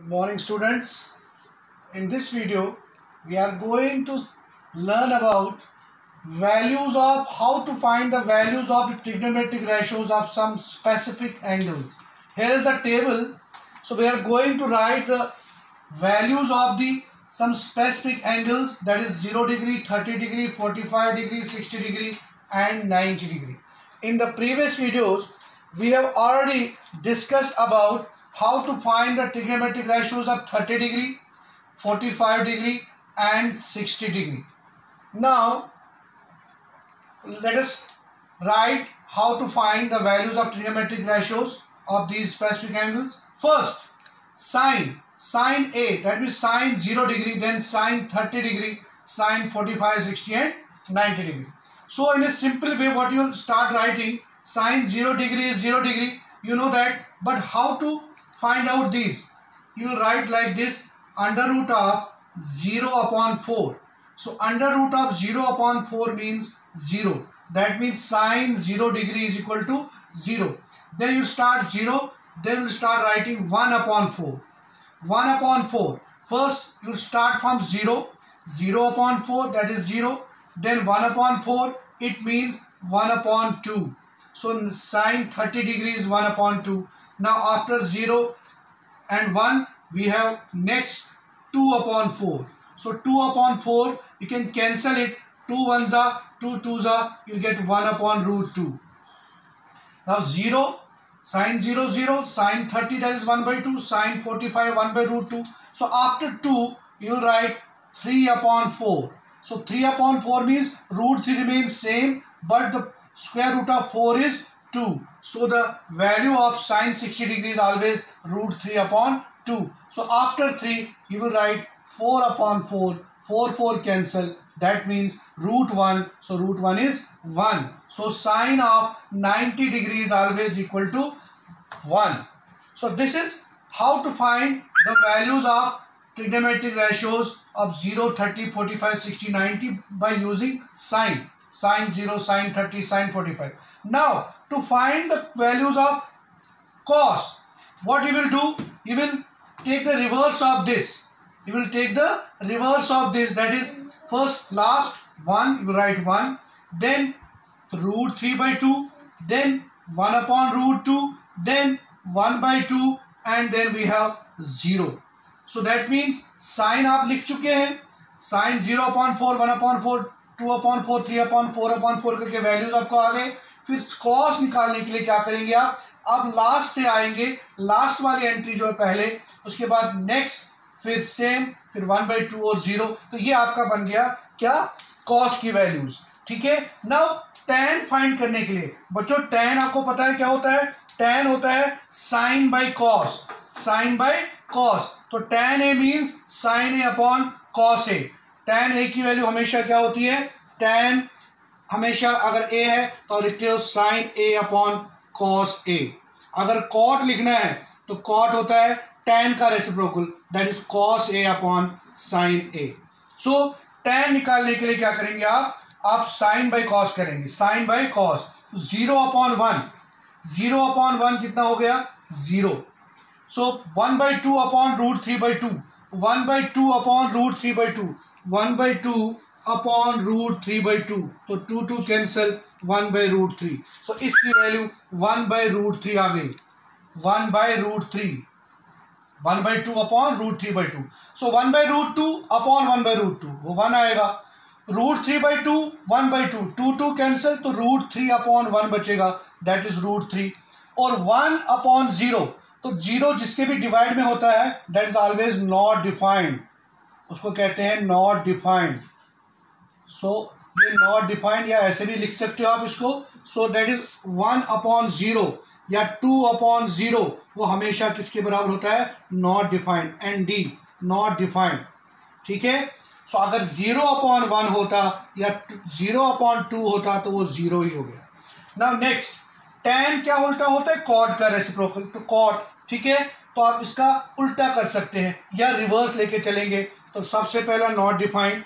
Good morning, students. In this video we are going to learn about values of how to find the values of the trigonometric ratios of some specific angles. Here is the table. So we are going to write the values of the some specific angles, that is 0 degree, 30 degree, 45 degree, 60 degree and 90 degree. In the previous videos we have already discussed about how to find the trigonometric ratios of 30 degree, 45 degree and 60 degree. Now let us write how to find the values of trigonometric ratios of these specific angles. First, sine A, that means sine 0 degree, then sine 30 degree, sine 45, 60 and 90 degree. So in a simple way, what you will start writing, sine 0 degree is 0 degree, you know that, but how to find out these? You will write like this, under root of 0 upon 4. So under root of 0 upon 4 means 0. That means sine 0 degree is equal to 0. Then you start 0, then you start writing 1 upon 4. 1 upon 4. First you start from 0. 0 upon 4, that is 0. Then 1 upon 4, it means 1 upon 2. So sine 30 degree is 1 upon 2. Now after 0 and 1, we have next 2 upon 4. So 2 upon 4, you can cancel it. 2 ones are, 2 twos are, you get 1 upon root 2. Now 0, sine 0, 0, sine 30, that is 1 by 2, sine 45, 1 by root 2. So after 2, you will write 3 upon 4. So 3 upon 4 means root 3 remains same, but the square root of 4 is 2. So the value of sine 60 degree is always root 3 upon 2. So after 3, you will write 4 upon 4. 4 cancel. That means root 1. So root 1 is 1. So sine of 90 degree is always equal to 1. So this is how to find the values of trigonometric ratios of 0, 30, 45, 60, 90 by using sine. Sine 0, sine 30, sine 45. Now to find the values of cos, what you will do? You will take the reverse of this. You will take the reverse of this, that is first last 1, you will write 1, then root 3 by 2, then 1 upon root 2, then 1 by 2 and then we have 0. So that means sine आप लिख चुके हैं, sine 0 upon 4, 1 upon 4, 2 upon 4, 3 upon 4 upon 4 करके values आपको आ गए. फिर cos निकालने के लिए क्या करेंगे आप? अब लास्ट से आएंगे, लास्ट वाली एंट्री जो है पहले, उसके बाद नेक्स्ट, फिर सेम, फिर 1 by 2 और 0. तो ये आपका बन गया क्या? cos की वैल्यूज. ठीक है. नाउ tan फाइंड करने के लिए बच्चों, tan आपको पता है क्या होता है? tan होता है sin by cos. sin by cos. तो tan a means sin a upon cos a. tan a की वैल्यू हमेशा क्या होती है? tan हमेशा अगर a है तो लिखते हो sin a upon cos a. अगर cot लिखना है तो cot होता है tan का reciprocal, that is cos a upon sin a. So tan निकालने के लिए क्या करेंगे आप sin by cos करेंगे. sin by cos 0 upon 1. 0 upon 1 कितना हो गया? 0. So 1 by 2 upon root 3 by 2. 1 by 2 upon root 3 by 2. 1 by 2 upon root 3 by 2. तो 2 cancel, 1 by root 3. So इसकी वैल्यू 1 by root 3 आ गई. 1 by root 3. 1 by 2 upon root 3 by 2. So 1 by root 2 upon 1 by root 2. वो 1 आएगा. root 3 by 2, 1 by 2. 2 cancel, तो root 3 upon 1 बचेगा. That is root 3. और 1 upon 0. तो 0 जिसके भी डिवाइड में होता है, that is always not defined. उसको कहते हैं नॉट डिफाइंड. सो ये नॉट डिफाइंड, या ऐसे भी लिख सकते हो आप इसको. सो दैट इज 1 अपॉन 0 या 2 अपॉन 0, वो हमेशा किसके बराबर होता है? Not defined. And D not defined. ठीक है. सो अगर 0 अपॉन 1 होता या 0 अपॉन 2 होता तो वो 0 ही हो गया. नाउ नेक्स्ट, tan क्या उल्टा होता है? cot का रेसिप्रोकल. तो cot. ठीक है. तो आप इसका उल्टा कर सकते हैं या रिवर्स लेके चलेंगे. तो सबसे पहला नॉट डिफाइंड,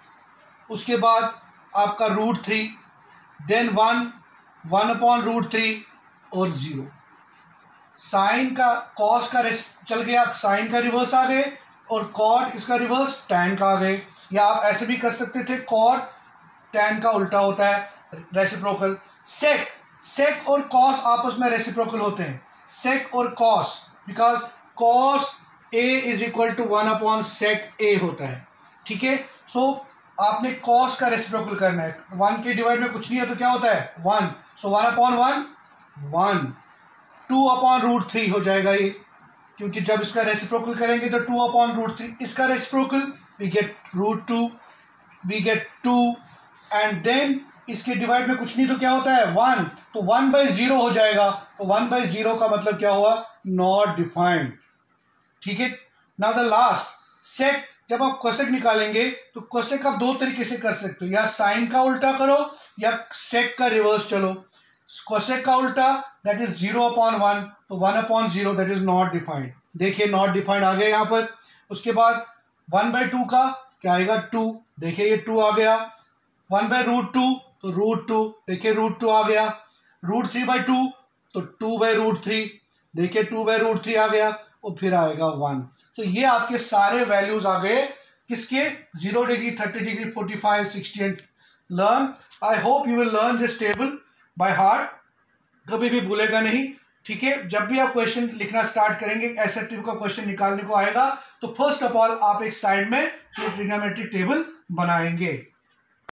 उसके बाद आपका रूट 3, देन 1 अपॉन रूट 3 और 0. साइन का कॉस का चल गया, साइन का रिवर्स आ गए, और कॉट इसका रिवर्स टैन का आ गए। या आप ऐसे भी कर सकते थे, कॉट टैन का उल्टा होता है रेसिप्रोकल। सेक, सेक और कॉस आपस में रेसिप्रोकल होते हैं, सेक और cos, because cos A is equal to 1 sec A होता है। ठीक है, सो आपने कॉस का रेसिप्रोकल करना है। 1 के डिवाइड में कुछ नहीं है तो क्या होता है 1, सो 1/1 1, 2/√3 हो जाएगा ये, क्योंकि जब इसका रेसिप्रोकल करेंगे तो 2/√3, इसका reciprocal we get √2, we get 2, and then इसके डिवाइड में कुछ नहीं तो क्या होता है 1, तो 1/0 हो जाएगा। तो 1/0 का मतलब क्या हुआ, नॉट डिफाइंड। ठीक है, नाउ द लास्ट सेक। जब आप कोसेक निकालेंगे तो कोसेक आप दो तरीके से कर सकते हो, या साइन का उल्टा करो या सेक का रिवर्स चलो। कोसेक का उल्टा दैट इज 0/1, तो 1/0 दैट इज नॉट डिफाइंड। देखिए नॉट डिफाइंड आ गया यहाँ पर। उसके बाद 1/2 का क्या आएगा 2, देखिए ये 2 आ गया। 1/√2 तो √2, देखिए √2 आ गया। √3/2 तो 2/√3, देखिए 2/√3 आ गया, और फिर आएगा 1। तो ये आपके सारे वैल्यूज आ गए किसके, 0 degree, 30 degree, 45, 60 and learn. I hope you will learn this table by heart, कभी भी भूलेगा नहीं। ठीक है, जब भी आप क्वेश्चन लिखना स्टार्ट करेंगे, ऐसे टाइप का क्वेश्चन निकालने को आएगा, तो फर्स्ट ऑफ ऑल आप एक साइड में ये ट्रिग्नोमेट्रिक टेबल बनाएंगे।